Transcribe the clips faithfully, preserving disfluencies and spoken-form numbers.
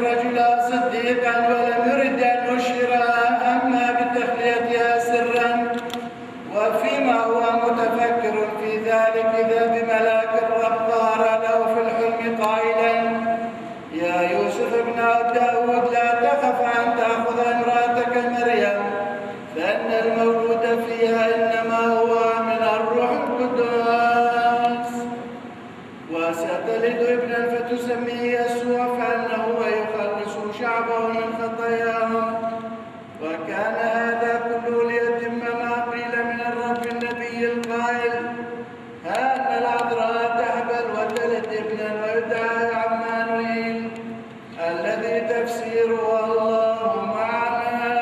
الرجل صديقا ولم يرد أن يشهرها، أما بتخليتها سرا. وفيما هو متفكر في ذلك إذا بملاك الرب ظهر له في الحلم قائلا: يا يوسف ابن داود لا تخف أن تأخذ امرأتك مريم، فإن المولود فيها إنما هو من الروح القدس، وستلد ابنا فتسميه يسوع، فإنه يخلص شعبه من خطاياهم. وكان هذا كله ليتم ما قيل من الرب النبي القائل: ها أن العذراء تحبل وتلد ابنا ويدعى عمانوئيل، الذي تفسيره الله معنا.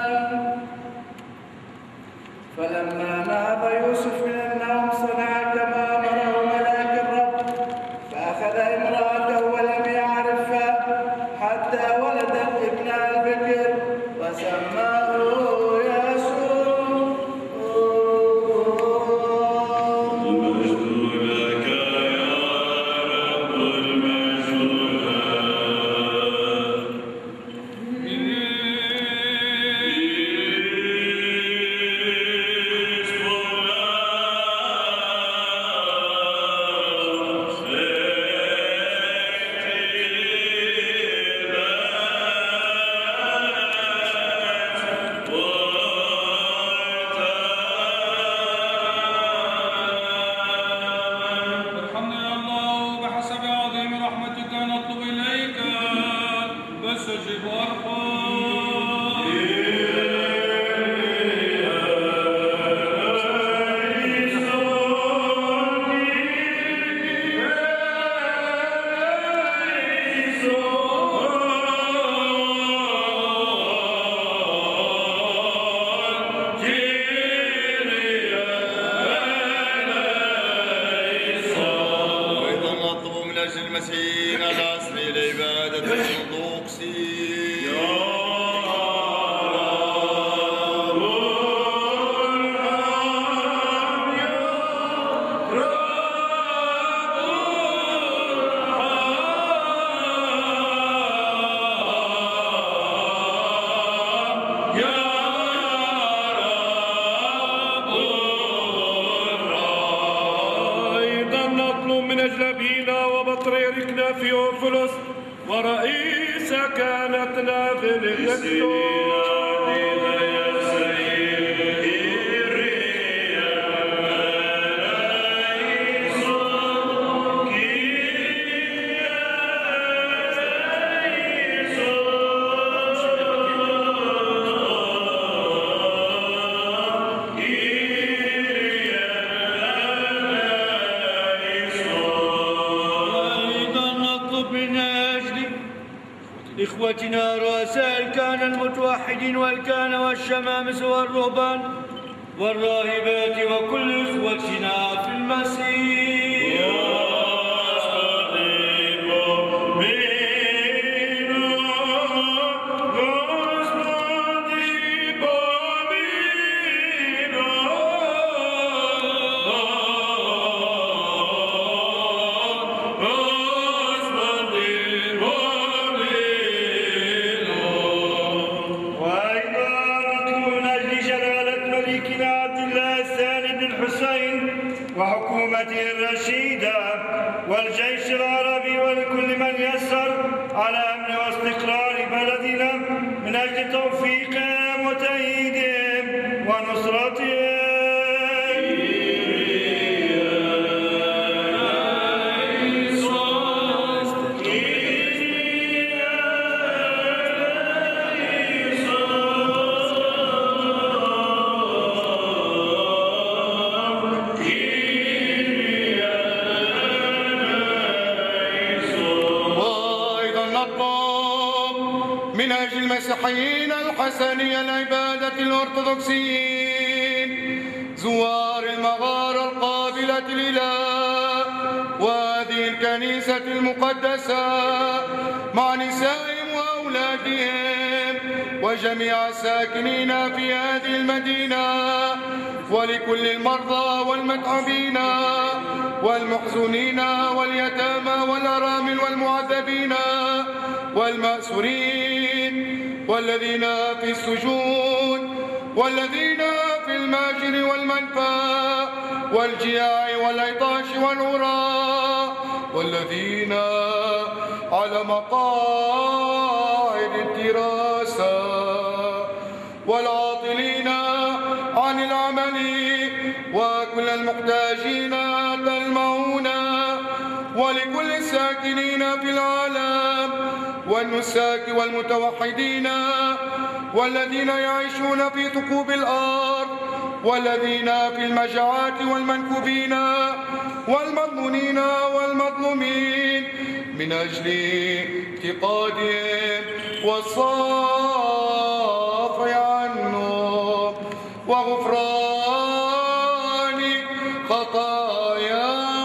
فلما نهض يوسف من النوم صنع كما أمره ملاك الرب، فأخذ امرأته ولم يعرفها حتى ولدت ابنها البكر وسماه يسوع. المجد لك يا رب، المجد ورئيس كهنتنا بنفسه إخوتنا رؤساء الكهنة المتوحدين والكهنة والشمامسة والرهبان والراهبات وكل إخوتنا في المسيح. وحكومته الرشيدة والجيش العربي ولكل من يسر على أمن واستقرار بلدنا من أجل توفيقهم وتأييدهم ونصرتهم. من أجل المسيحيين الحسنية العبادة الأرثوذكسيين زوار المغارة القابلة لله وهذه الكنيسة المقدسة مع نسائهم وأولادهم وجميع الساكنين في هذه المدينة، ولكل المرضى والمتعبين والمحزونين واليتامى والأرامل والمعذبين والمأسورين والذين في السجون والذين في الماجر والمنفى والجياع والعطاش والعراء والذين على مقاعد الدراسة والعاطلين عن العمل وكل المحتاجين المعون ولكل الساكنين في العالم والنساك والمتوحدين والذين يعيشون في ثقوب الأرض والذين في المجاعات والمنكوبين والمظلومين والمظلومين من أجل افتقادهم والصافي عنهم وغفران خطاياهم.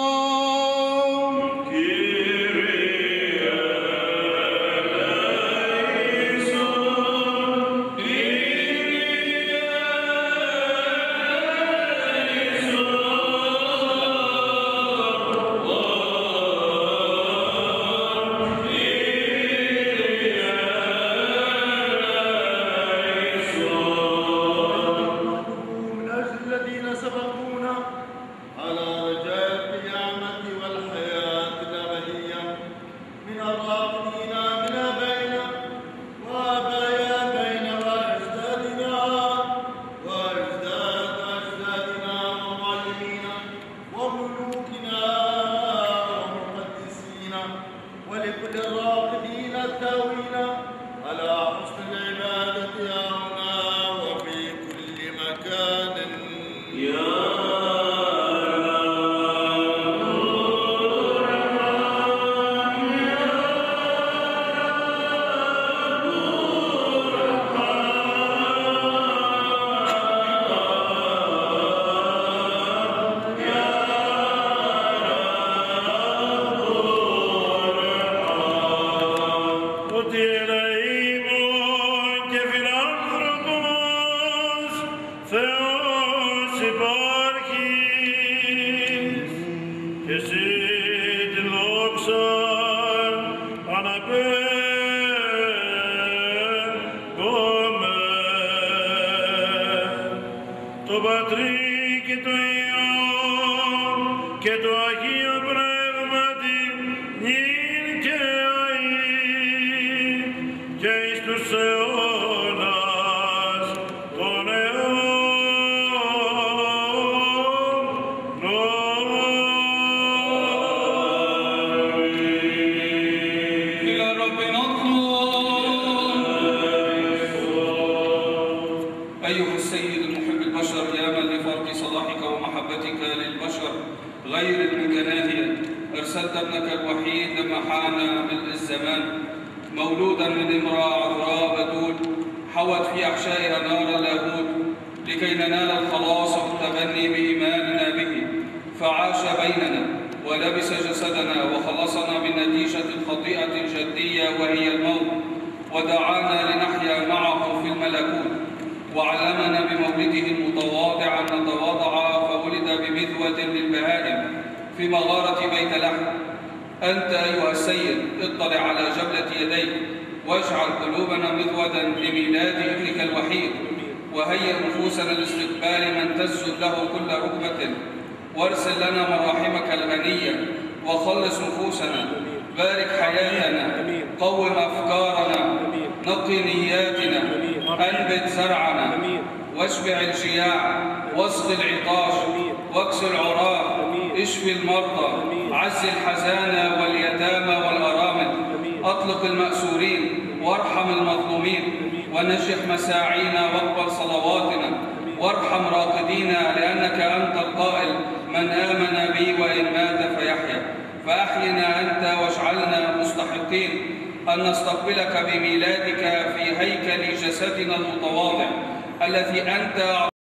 واشبع الجياع واسق العطاش واكس العراة اشفي المرضى عز الحزانى واليتامى والأرامل أطلق المأسورين وارحم المظلومين ونجح مساعينا واقبل صلواتنا وارحم راقدينا لأنك أنت القائل من آمن بي وإن مات فيحيا فأحينا أنت واجعلنا مستحقين أن نستقبلك بميلادك في هيكل جسدنا المتواضع الذي أنت